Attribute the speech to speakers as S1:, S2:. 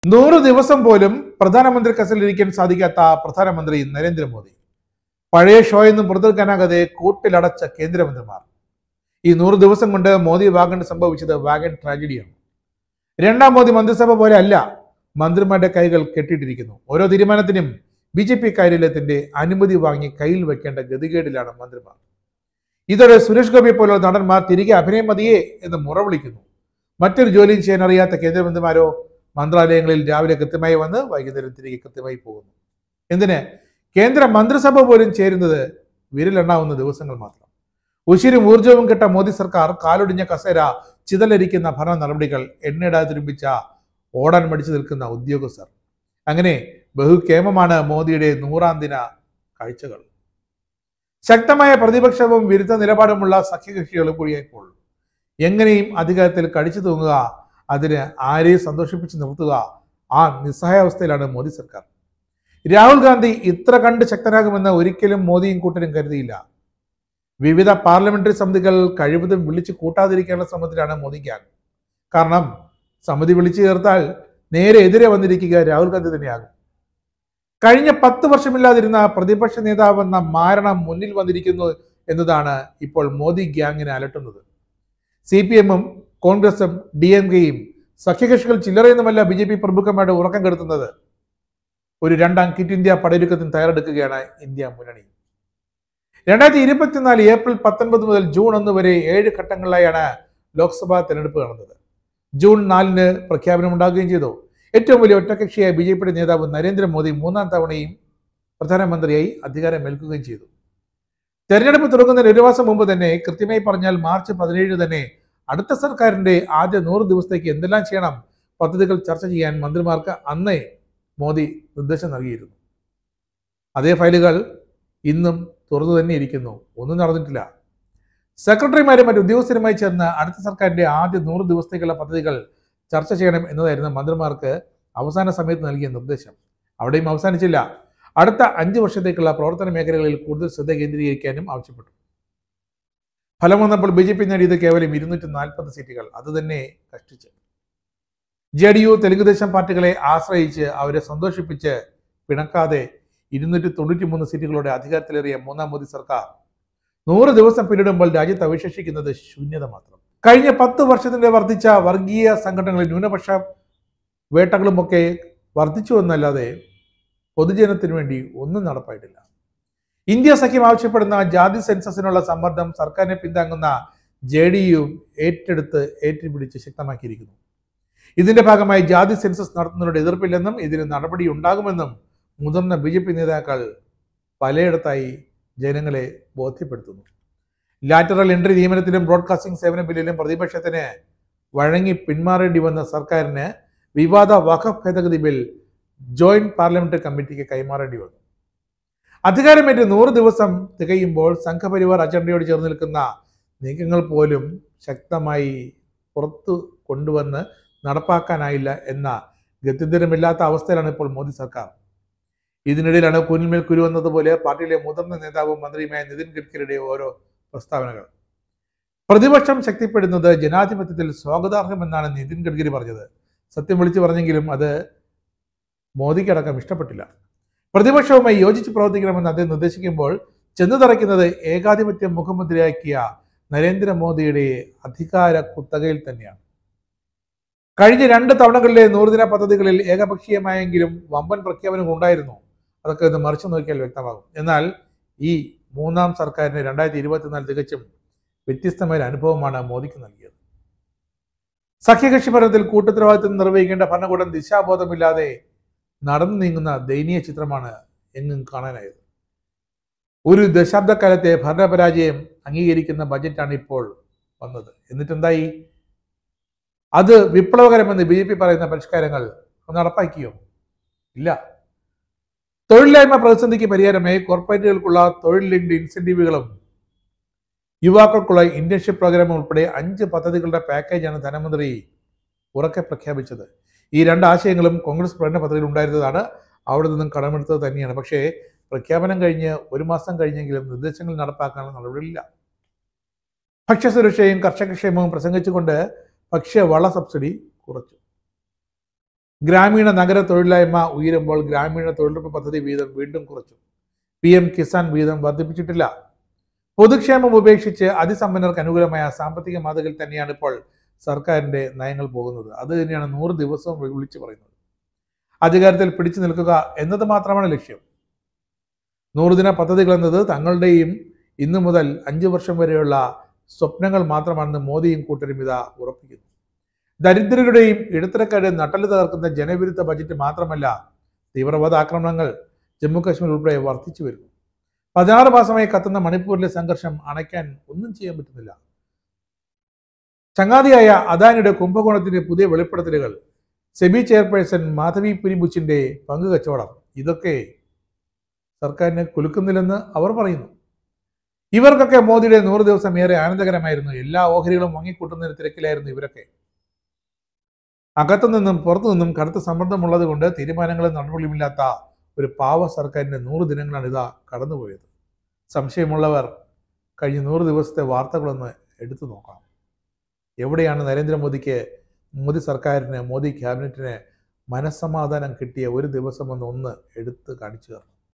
S1: 100 ദിവസം പോലും പ്രധാനമന്ത്രി കസേരയിലിരിക്കാൻ സാധിക്കാത്ത പ്രധാനമന്ത്രി നരേന്ദ്രമോദി. പഴയ ഷോ എന്നും പുറത്തെടുക്കാനാകാതെ കൂട്ടിലടച്ച കേന്ദ്രമന്ത്രിമാർ. ഈ 100 ദിവസം കൊണ്ട് മോദി വാഗൺ സംഭവിച്ചത് വാഗൺ ട്രാജഡിയാണ്. രണ്ടാം മോദി മന്ത്രിസഭ പോലെ അല്ല, മന്ത്രിമാരുടെ കൈകൾ കെട്ടിയിട്ടിരിക്കുന്നു. ഓരോ തീരുമാനത്തിനും BJP കാര്യാലയത്തിന്റെ അനുമതി വാങ്ങി കയ്യിൽ വെക്കേണ്ട ഗതികേടിലാണ് മന്ത്രിമാർ. ഇതോടെ സുരേഷ് ഗോപിയെ പോലുള്ള നടന്മാർ തിരികെ അഭിനയം മതിയേ എന്ന് മുറവിളിക്കുന്നു. മറ്റൊരു ജോലിയും ചെയ്യാൻ അറിയാത്ത കേന്ദ്രമന്ത്രിമാരോ മന്ത്രാലയങ്ങളിൽ രാവിലെ കൃത്യമായി വന്ന് വൈകുന്നേരം തിരികെ കൃത്യമായി പോകുന്നു. എന്തിന്? കേന്ദ്ര മന്ത്രിസഭ പോലും ചേരുന്നത് വിരലെണ്ണാവുന്ന ദിവസങ്ങൾ മാത്രം. ഉശിരും ഊർജവും കെട്ട മോദി സർക്കാർ കാലൊടിഞ്ഞ കസേര, ചിതലരിക്കുന്ന ഭരണ നടപടികൾ, എണ്ണയിടാതെ തുരുമ്പിച്ച ഓടാൻ മടിച്ചു നിൽക്കുന്ന ഉദ്യോഗസ്ഥർ. അങ്ങനെ ബഹുക്ഷേമമാണ് മോദിയുടെ 100ാം ദിന കാഴ്ചകൾ. ശക്തമായ പ്രതിപക്ഷവും വിരുദ്ധ നിലപാടുമുള്ള സഖ്യകക്ഷികളും കൂടിയായപ്പോൾ എങ്ങനെയും അധികാരത്തിൽ കടിച്ചു തൂങ്ങുക, അതിന് ആരെയും സന്തോഷിപ്പിച്ച് നിർത്തുക, ആ നിസ്സഹായാവസ്ഥയിലാണ് മോദി സർക്കാർ. രാഹുൽ ഗാന്ധി ഇത്ര കണ്ട് ശക്തനാകുമെന്ന് ഒരിക്കലും മോദിയും കൂട്ടരും കരുതിയില്ല. വിവിധ പാർലമെന്ററി സമിതികൾ കഴിവതും വിളിച്ചു കൂട്ടാതിരിക്കാനുള്ള ശ്രമത്തിലാണ് മോദി ഗ്യാങ്. കാരണം സമിതി വിളിച്ചു ചേർത്താൽ നേരെ എതിരെ വന്നിരിക്കുക രാഹുൽ ഗാന്ധി തന്നെയാകും. കഴിഞ്ഞ 10 വർഷമില്ലാതിരുന്ന പ്രതിപക്ഷ നേതാവെന്ന മാരണം മുന്നിൽ വന്നിരിക്കുന്നു എന്നതാണ് ഇപ്പോൾ മോദി ഗ്യാങ്ങിനെ അലട്ടുന്നത്. CPM-ഉം കോൺഗ്രസും DMK-യും സഖ്യകക്ഷികൾ ചില്ലറയൊന്നുമല്ല BJP പ്രമുഖന്മാരുടെ ഉറക്കം കെടുത്തുന്നത്. ഒരു രണ്ടാം ക്വിറ്റ് ഇന്ത്യ പടയൊരുക്കത്തിന് തയ്യാറെടുക്കുകയാണ് ഇന്ത്യ മുന്നണി. 2024 ഏപ്രിൽ 19 മുതൽ ജൂൺ 1 വരെ 7 ഘട്ടങ്ങളിലായാണ് ലോക്സഭാ തെരഞ്ഞെടുപ്പ് നടന്നത്. ജൂൺ 4-ന് പ്രഖ്യാപനം ഉണ്ടാകുകയും ചെയ്തു. ഏറ്റവും വലിയ ഒറ്റകക്ഷിയായ BJP നേതാവ് നരേന്ദ്രമോദി 3ാം തവണയും പ്രധാനമന്ത്രിയായി അധികാരമേൽക്കുകയും ചെയ്തു. തെരഞ്ഞെടുപ്പ് തുടങ്ങുന്നതിന് 1 മാസം മുമ്പ് തന്നെ, കൃത്യമായി പറഞ്ഞാൽ മാർച്ച് 17 തന്നെ, അടുത്ത സർക്കാരിന്റെ ആദ്യ 100 ദിവസത്തേക്ക് എന്തെല്ലാം ചെയ്യണം പദ്ധതികൾ ചർച്ച ചെയ്യാൻ മന്ത്രിമാർക്ക് അന്നേ മോദി നിർദ്ദേശം നൽകിയിരുന്നു. അതേ ഫയലുകൾ ഇന്നും തുറന്നു തന്നെ ഇരിക്കുന്നു. ഒന്നും നടന്നിട്ടില്ല. സെക്രട്ടറിമാരും മറ്റു ഉദ്യോഗസ്ഥരുമായി ചേർന്ന് അടുത്ത സർക്കാരിന്റെ ആദ്യ 100 ദിവസത്തേക്കുള്ള പദ്ധതികൾ ചർച്ച ചെയ്യണം എന്നതായിരുന്നു മന്ത്രിമാർക്ക് അവസാന സമയത്ത് നൽകിയ നിർദ്ദേശം. അവിടെയും അവസാനിച്ചില്ല. അടുത്ത 5 വർഷത്തേക്കുള്ള പ്രവർത്തന മേഖലകളിൽ കൂടുതൽ ശ്രദ്ധ കേന്ദ്രീകരിക്കാനും ആവശ്യപ്പെട്ടു. ഫലം വന്നപ്പോൾ BJP നേടിയത് കേവലം 240 സീറ്റുകൾ. അത് തന്നെ കഷ്ടിച്ച്. JDU, തെലുങ്കുദേശം പാർട്ടികളെ ആശ്രയിച്ച് അവരെ സന്തോഷിപ്പിച്ച് പിണക്കാതെ 293 സീറ്റുകളോടെ അധികാരത്തിലേറിയ 3ാം മോദി സർക്കാർ 100 ദിവസം പിന്നിടുമ്പോൾ രാജ്യത്ത് അവശേഷിക്കുന്നത് ശൂന്യത മാത്രം. കഴിഞ്ഞ 10 വർഷത്തിന്റെ വർദ്ധിച്ച വർഗീയ സംഘടനകളിൽ ന്യൂനപക്ഷ വേട്ടകളുമൊക്കെ വർദ്ധിച്ചു എന്നല്ലാതെ പൊതുജനത്തിനു വേണ്ടി ഒന്നും നടപ്പായിട്ടില്ല. ഇന്ത്യ സഖ്യം ആവശ്യപ്പെടുന്ന ജാതി സെൻസസിനുള്ള സമ്മർദ്ദം സർക്കാരിനെ പിന്താങ്ങുന്ന JDU ഏറ്റുപിടിച്ച് ശക്തമാക്കിയിരിക്കുന്നു. ഇതിന്റെ ഭാഗമായി ജാതി സെൻസസ് നടത്തുന്നതിനോട് എതിർപ്പില്ലെന്നും ഇതിന് നടപടി ഉണ്ടാകുമെന്നും മുതിർന്ന BJP നേതാക്കൾ പലയിടത്തായി ജനങ്ങളെ ബോധ്യപ്പെടുത്തുന്നു. ലാറ്ററൽ എൻട്രി നിയമനത്തിലും ബ്രോഡ്കാസ്റ്റിംഗ് സേവന ബില്ലിലും പ്രതിപക്ഷത്തിന് വഴങ്ങി പിന്മാറേണ്ടി വന്ന സർക്കാരിന് വിവാദ വഖഫ് ഭേദഗതി ബിൽ ജോയിന്റ് പാർലമെന്ററി കമ്മിറ്റിക്ക് കൈമാറേണ്ടി വന്നു. അധികാരമേറ്റ് 100 ദിവസം തികയുമ്പോൾ സംഘപരിവാർ അജണ്ടയോട് ചേർന്ന് നിൽക്കുന്ന നീക്കങ്ങൾ പോലും ശക്തമായി പുറത്തു കൊണ്ടുവന്ന് നടപ്പാക്കാനായില്ല എന്ന ഗത്യന്തരമില്ലാത്ത അവസ്ഥയിലാണ് ഇപ്പോൾ മോദി സർക്കാർ. ഇതിനിടയിലാണ് കുനിന്മേൽ കുരു വന്നതുപോലെ പാർട്ടിയിലെ മുതിർന്ന നേതാവും മന്ത്രിയുമായ നിതിൻ ഗഡ്കരിയുടെ ഓരോ പ്രസ്താവനകൾ. പ്രതിപക്ഷം ശക്തിപ്പെടുന്നത് ജനാധിപത്യത്തിൽ സ്വാഗതാർഹമെന്നാണ് നിതിൻ ഗഡ്കരി പറഞ്ഞത്. സത്യം വിളിച്ചു പറഞ്ഞെങ്കിലും അത് മോദിക്കടക്കം ഇഷ്ടപ്പെട്ടില്ല. പ്രതിപക്ഷവുമായി യോജിച്ച് പ്രവർത്തിക്കണമെന്ന് അദ്ദേഹം നിർദ്ദേശിക്കുമ്പോൾ ചെന്നു തറയ്ക്കുന്നത് ഏകാധിപത്യം മുഖമുദ്രയാക്കിയ നരേന്ദ്രമോദിയുടെ അധികാര കുത്തകയിൽ തന്നെയാണ്. കഴിഞ്ഞ 2 തവണകളിലെ 100 ദിന പദ്ധതികളിൽ ഏകപക്ഷീയമായെങ്കിലും വമ്പൻ പ്രഖ്യാപനങ്ങൾ ഉണ്ടായിരുന്നു. അതൊക്കെ ഒന്ന് മറിച്ചു നോക്കിയാൽ വ്യക്തമാകും. എന്നാൽ ഈ 3ാം സർക്കാരിന് 2024 തികച്ചും വ്യത്യസ്തമായ അനുഭവമാണ് മോദിക്ക് നൽകിയത്. സഖ്യകക്ഷി ഭരണത്തിൽ കൂട്ടുത്തരവാദിത്വം നിർവഹിക്കേണ്ട ഭരണകൂടം ദിശാബോധമില്ലാതെ നടന്നു നീങ്ങുന്ന ദയനീയ ചിത്രമാണ് എങ്ങും കാണാനായത്. ഒരു ദശാബ്ദക്കാലത്തെ ഭരണപരാജയം അംഗീകരിക്കുന്ന ബജറ്റാണ് ഇപ്പോൾ വന്നത്. എന്നിട്ടെന്തായി? അത് വിപ്ലവകരമെന്ന് BJP പറയുന്ന പരിഷ്കാരങ്ങൾ നടപ്പാക്കിയോ? ഇല്ല. തൊഴിലില്ലായ്മ പ്രതിസന്ധിക്ക് പരിഹാരമായി കോർപ്പറേറ്റുകൾക്കുള്ള തൊഴിൽ ലിങ്ക്ഡ് ഇൻസെന്റീവുകളും യുവാക്കൾക്കുള്ള ഇന്റേൺഷിപ്പ് പ്രോഗ്രാമും ഉൾപ്പെടെ 5 പദ്ധതികളുടെ പാക്കേജാണ് ധനമന്ത്രി ഉറക്കെ പ്രഖ്യാപിച്ചത്. ഈ 2 ആശയങ്ങളും കോൺഗ്രസ് പ്രകടന പദ്ധതിയിൽ ഉണ്ടായിരുന്നതാണ്. അവിടെ നിന്നും കടമെടുത്തത് തന്നെയാണ്. പക്ഷേ പ്രഖ്യാപനം കഴിഞ്ഞ് 1 മാസം കഴിഞ്ഞെങ്കിലും നിർദ്ദേശങ്ങൾ നടപ്പാക്കാനുള്ള നടപടിയില്ല. ഭക്ഷ്യസുരക്ഷയും കർഷകക്ഷേമവും പ്രസംഗിച്ചുകൊണ്ട് ഭക്ഷ്യവള സബ്സിഡി കുറച്ചു. ഗ്രാമീണ നഗര തൊഴിലില്ലായ്മ ഉയരുമ്പോൾ ഗ്രാമീണ തൊഴിലുറപ്പ് പദ്ധതി വീതം വീണ്ടും കുറച്ചു. PM കിസാൻ വീതം വർദ്ധിപ്പിച്ചിട്ടില്ല. പൊതുക്ഷേമം ഉപേക്ഷിച്ച് അതിസമ്പന്നർക്ക് അനുകൂലമായ സാമ്പത്തിക മാതൃകയിൽ തന്നെയാണ് ഇപ്പോൾ സർക്കാരിന്റെ നയങ്ങൾ പോകുന്നത്. അത് തന്നെയാണ് 100 ദിവസവും വിളിച്ചു പറയുന്നത്. അധികാരത്തിൽ പിടിച്ചു നിൽക്കുക എന്നത് മാത്രമാണ് ലക്ഷ്യം. 100 ദിന പദ്ധതികൾ എന്നത് തങ്ങളുടെയും ഇന്നു മുതൽ 5 വർഷം വരെയുള്ള സ്വപ്നങ്ങൾ മാത്രമാണെന്ന് മോദിയും കൂട്ടരും ഇതാ ഉറപ്പിക്കുന്നു. ദരിദ്രരുടെയും ഇടത്തരക്കാരുടെയും നട്ടല് തകർക്കുന്ന ജനവിരുദ്ധ ബജറ്റ് മാത്രമല്ല, തീവ്രവാദ ആക്രമണങ്ങൾ ജമ്മു കാശ്മീർ ഉൾപ്പെടെ വർദ്ധിച്ചു വരുന്നു. 16 മാസമായി കത്തുന്ന മണിപ്പൂരിലെ സംഘർഷം അണയ്ക്കാൻ ഒന്നും ചെയ്യാൻ പറ്റുന്നില്ല. ചങ്ങാതിയായ അദാനിയുടെ കുംഭകോണത്തിന്റെ പുതിയ വെളിപ്പെടുത്തലുകൾ, സെബി ചെയർപേഴ്സൺ മാധവി പുരിബുച്ചിന്റെ പങ്ക് കച്ചവടം, ഇതൊക്കെ സർക്കാരിനെ കുലുക്കുന്നില്ലെന്ന് അവർ പറയുന്നു. ഇവർക്കൊക്കെ മോദിയുടെ 100 ദിവസം ഏറെ ആനന്ദകരമായിരുന്നു. എല്ലാ ഓഹരികളും വാങ്ങിക്കൂട്ടുന്നതിന് തിരക്കിലായിരുന്നു ഇവരൊക്കെ. അകത്തുനിന്നും പുറത്തുനിന്നും കടുത്ത സമ്മർദ്ദമുള്ളത് കൊണ്ട് തീരുമാനങ്ങളും നടപടിയുമില്ലാത്ത ഒരു പാവ സർക്കാരിന്റെ 100 ദിനങ്ങളാണ് ഇതാ കടന്നുപോയത്. സംശയമുള്ളവർ കഴിഞ്ഞ 100 ദിവസത്തെ വാർത്തകളൊന്ന് എടുത്തു നോക്കാം. എവിടെയാണ് നരേന്ദ്രമോദിക്ക്, മോദി സർക്കാരിന്, മോദി ക്യാബിനറ്റിന് മനസ്സമാധാനം കിട്ടിയ ഒരു ദിവസമെന്ന് ഒന്ന് എടുത്ത് കാണിച്ചു തരണം.